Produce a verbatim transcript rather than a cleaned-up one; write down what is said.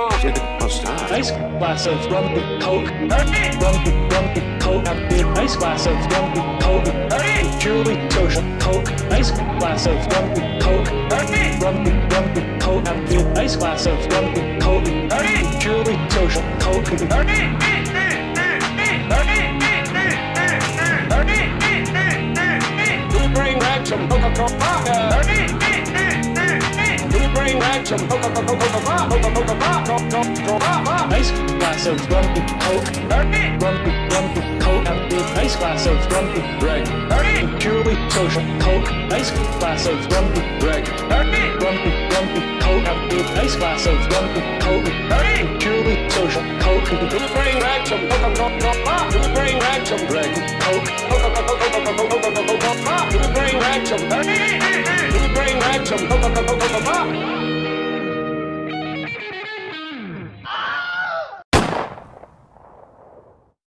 Nice glass of rum with Coke. Rum with rum with Coke. Nice glass of rum with Coke. Purely social Coke. Nice glass of rum with Coke. Rum with rum with Coke. Nice glass of rum with Coke. Purely social Coke. Bring back some Coca-Cola. Bring back some Coca-Cola. Nice glass of rum with Coke. Rum with rum with Coke. Nice glass of rum with Greg. Purely social Coke. Nice glass of rum with Greg. Rum with rum with Coke. Nice glass of rum with Coke. Purely social Coke. Bring back some Coca-Cola. Bring back some Greg. Coke. Bring back some. Bring back some Coca-Cola.